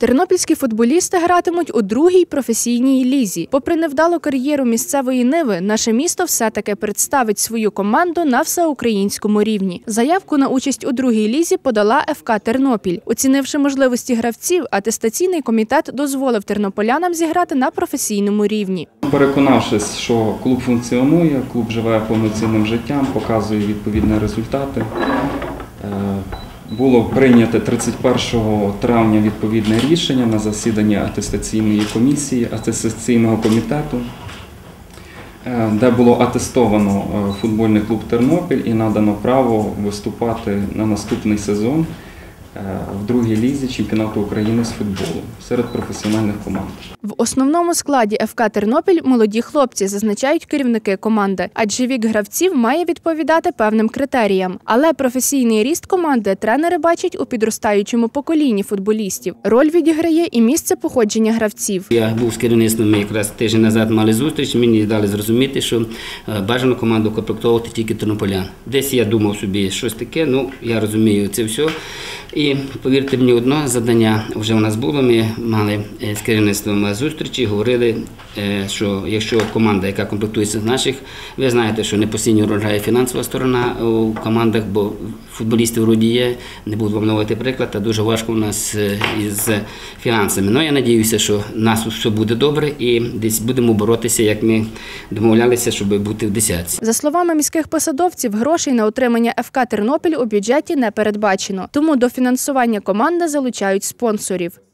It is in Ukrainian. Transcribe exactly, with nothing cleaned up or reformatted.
Тернопільські футболісти гратимуть у другій професійній лізі. Попри невдалу кар'єру місцевої Ниви, наше місто все-таки представить свою команду на всеукраїнському рівні. Заявку на участь у другій лізі подала еф ка «Тернопіль». Оцінивши можливості гравців, атестаційний комітет дозволив тернополянам зіграти на професійному рівні. Переконавшись, що клуб функціонує, клуб живе повноцінним життям, показує відповідні результати, було прийнято тридцять першого травня відповідне рішення на засіданні атестаційної комісії, атестаційного комітету, де було атестовано футбольний клуб «Тернопіль» і надано право виступати на наступний сезон в другій лізі чемпіонату України з футболу серед професіональних команд. В основному складі еф ка «Тернопіль» молоді хлопці, зазначають керівники команди, адже вік гравців має відповідати певним критеріям. Але професійний ріст команди тренери бачать у підростаючому поколінні футболістів. Роль відіграє і місце походження гравців. Я був з керівництвом, ми якраз тиждень назад мали зустріч, мені дали зрозуміти, що бажано команду комплектовувати тільки тернополян. Десь я думав собі щось таке, ну я розумію це все. І повірте мені, одне завдання вже у нас було, ми мали з керівництвом зустрічі, говорили, що якщо команда, яка комплектується з наших, ви знаєте, що не постійно грає фінансова сторона у командах, бо футболісти вроді є, не буду вам наводити приклад, а дуже важко у нас із фінансами. Ну, я сподіваюся, що у нас все буде добре і десь будемо боротися, як ми домовлялися, щоб бути в десятці. За словами міських посадовців, грошей на утримання еф ка «Тернопіль» у бюджеті не передбачено, тому до фінансування команди залучають спонсорів.